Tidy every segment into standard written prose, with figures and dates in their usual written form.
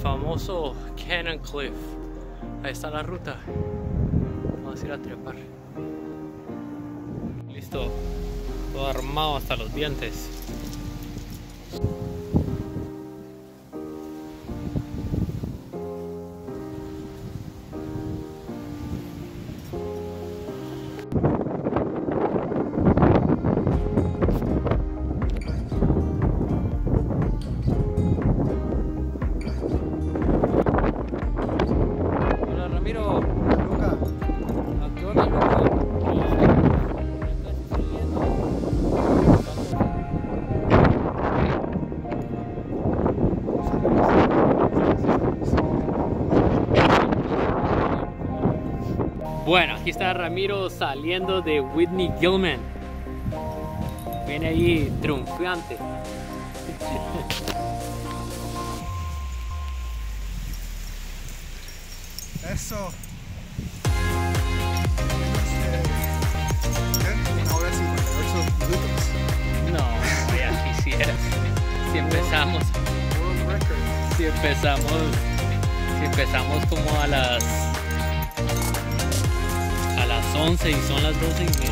famoso Cannon Cliff. Ahí está la ruta. Vamos a ir a trepar. Listo, todo armado hasta los dientes. Bueno, aquí está Ramiro saliendo de Whitney Gilman. Viene ahí triunfante. Eso. Una hora y 58 minutos. No, ya quisieras. Si empezamos. World record. Si empezamos como a las 11 y son las 12:30.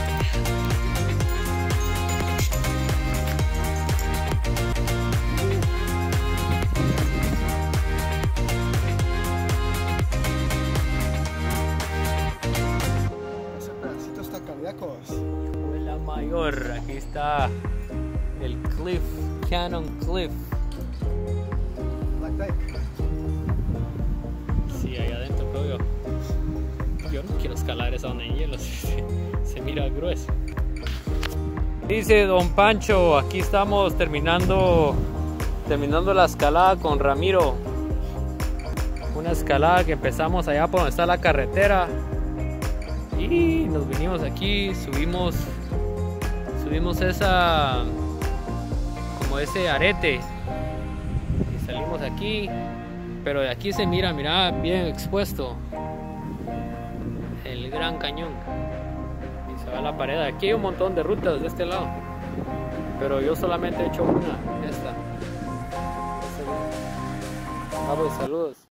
Ese pedacito está cardíaco. La mayor, aquí está el Cliff, Cannon Cliff. Black Dyke. Sí, ahí adentro, pero yo no quiero escalar esa onda en hielo, se mira grueso. Dice Don Pancho, aquí estamos terminando la escalada con Ramiro. Una escalada que empezamos allá por donde está la carretera y nos vinimos aquí, subimos esa, como ese arete y salimos aquí, pero de aquí se mira bien expuesto el Gran Cañón y se va a la pared. Aquí hay un montón de rutas de este lado, pero yo solamente he hecho una, esta. Saludos.